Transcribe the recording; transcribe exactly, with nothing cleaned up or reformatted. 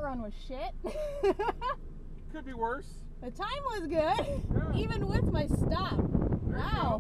run was shit. Could be worse. The time was good, Yeah. even with my stop. There you Wow.